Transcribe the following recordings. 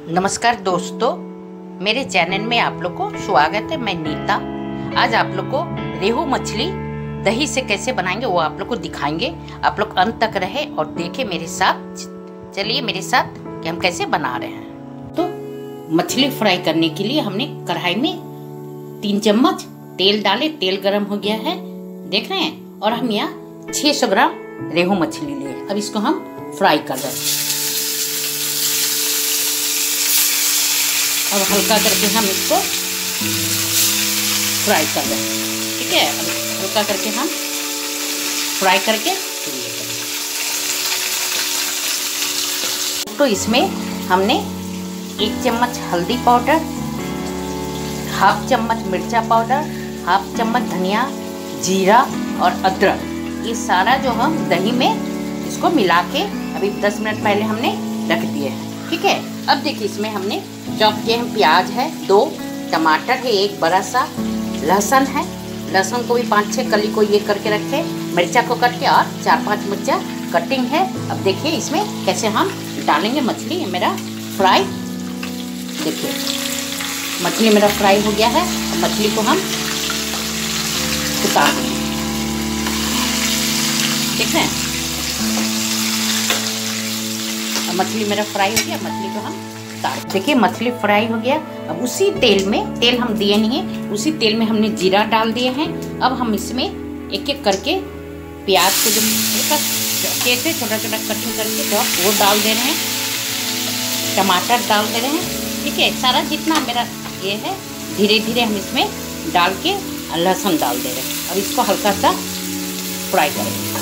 नमस्कार दोस्तों, मेरे चैनल में आप लोग को स्वागत है। मैं नीता। आज आप लोग को रेहू मछली दही से कैसे बनाएंगे वो आप लोग को दिखाएंगे। आप लोग अंत तक रहे और देखें मेरे साथ। चलिए मेरे साथ कि हम कैसे बना रहे हैं। तो मछली फ्राई करने के लिए हमने कढ़ाई में 3 चम्मच तेल डाले। तेल गरम हो गया है, देख रहे हैं। और हम यहाँ 600 ग्राम रेहू मछली लिए। अब इसको हम फ्राई कर रहे हैं। अब हल्का करके हम इसको फ्राई कर रहे हैं, ठीक है। अब हल्का करके हम फ्राई करके तो इसमें हमने 1 चम्मच हल्दी पाउडर, 1/2 चम्मच मिर्चा पाउडर, 1/2 चम्मच धनिया, जीरा और अदरक, ये सारा जो हम दही में इसको मिला के अभी 10 मिनट पहले हमने रख दिए हैं, ठीक है। अब देखिए इसमें हमने चॉप किए हैं प्याज है, 2 टमाटर है, 1 बड़ा सा लहसुन है। लहसुन को भी 5-6 कली को ये करके रखे, मिर्चा को कट के और 4-5 मिर्चा कटिंग है। अब देखिए इसमें कैसे हम डालेंगे मछली। मेरा फ्राई, देखिए मछली मेरा फ्राई हो गया है। अब मछली को हम उतार देंगे, ठीक है। अब मछली मेरा फ्राई हो गया, मछली को हम देखिए मछली फ्राई हो गया। अब उसी तेल में, तेल हम दिए नहीं है, उसी तेल में हमने जीरा डाल दिए हैं। अब हम इसमें एक एक करके प्याज को जो कैसे छोटा छोटा कटिंग करके तो वो डाल दे रहे हैं, टमाटर डाल दे रहे हैं, ठीक है। सारा जितना मेरा ये है धीरे धीरे हम इसमें डाल के लहसुन डाल दे रहे हैं। अब इसको हल्का सा फ्राई करेंगे।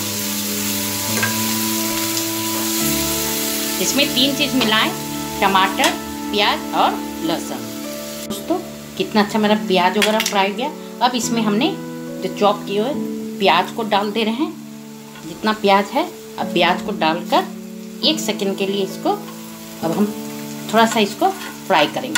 इसमें 3 चीज़ मिलाएं, टमाटर, प्याज और लहसुन। दोस्तों कितना अच्छा मेरा प्याज वगैरह फ्राई गया। अब इसमें हमने जो चॉप किए हुए प्याज को डाल दे रहे हैं, जितना प्याज है। अब प्याज को डालकर 1 सेकंड के लिए इसको अब हम थोड़ा सा इसको फ्राई करेंगे।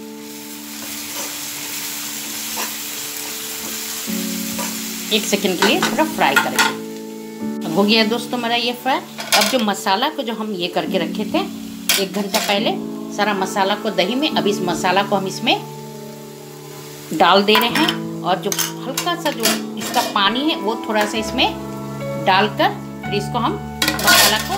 एक सेकंड के लिए थोड़ा फ्राई करेंगे। अब हो गया दोस्तों मेरा ये फ्राई। अब जो मसाला को जो हम ये करके रखे थे 1 घंटा पहले, सारा मसाला को दही में, अब इस मसाला को हम इसमें डाल दे रहे हैं। और जो हल्का सा जो इसका पानी है वो थोड़ा सा इसमें डालकर फिर इसको हम मसाला को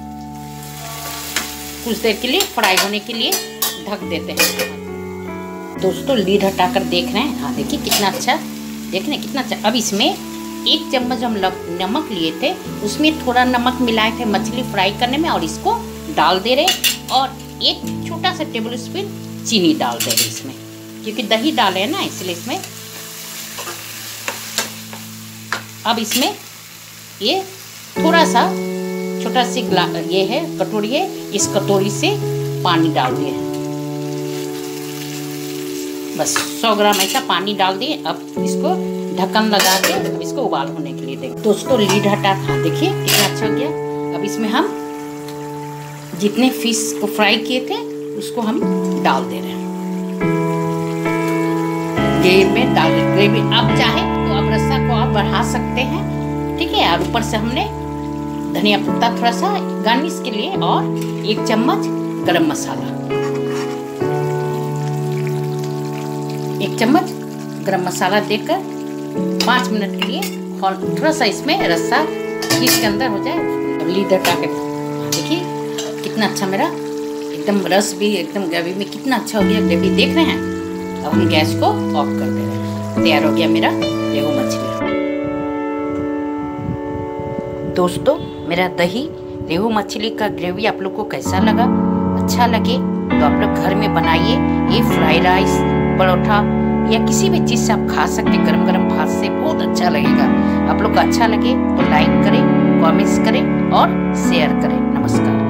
कुछ देर के लिए फ्राई होने के लिए ढक देते हैं। दोस्तों लीड हटाकर देख रहे हैं, हाँ देखिए कितना अच्छा, देख रहे हैं कितना अच्छा। अब इसमें 1 चम्मच हम नमक लिए थे, उसमें थोड़ा नमक मिलाए थे मछली फ्राई करने में, और इसको डाल दे रहे। और 1 छोटा सा टेबल स्पून चीनी डाल दे रहे इसमें, क्योंकि दही डाले हैं ना इसलिए इसमें। अब इसमें ये थोड़ा सा छोटा सी ये है कटोरी है, इस कटोरी से पानी डाल दिए, बस 100 ग्राम ऐसा पानी डाल दिए। अब इसको ढक्कन लगा के इसको उबाल होने के लिए देंगे। दोस्तों लीड हटा, हाँ देखिए कितना अच्छा हो गया। अब इसमें हम जितने फिश को फ्राई किए थे उसको हम डाल दे रहे हैं ग्रेवी में। डाल ग्रेवी आप चाहे तो आप रस्सा को आप बढ़ा सकते हैं, ठीक है। और ऊपर से हमने धनिया पत्ता थोड़ा सा गार्निश के लिए, और 1 चम्मच गरम मसाला, 1 चम्मच गरम मसाला देकर 5 मिनट के लिए और थोड़ा सा इसमें रस्सा फिश के अंदर हो जाए। अब लीड हटा के देखिए कितना अच्छा मेरा एकदम रस भी एकदम ग्रेवी में कितना अच्छा हो गया। ग्रेवी देख रहे हैं। अब हम गैस को ऑफ कर दे रहे हैं। तैयार हो गया मेरा रेहू मछली। दोस्तों मेरा दही रेहू मछली का ग्रेवी आप लोग को कैसा लगा? अच्छा लगे तो आप लोग घर में बनाइए। ये फ्राइड राइस, परोठा या किसी भी चीज़ से आप खा सकते, गरम गरम भात से बहुत अच्छा लगेगा। आप लोग को अच्छा लगे तो लाइक करें, कमेंट्स करें और शेयर करें। नमस्कार।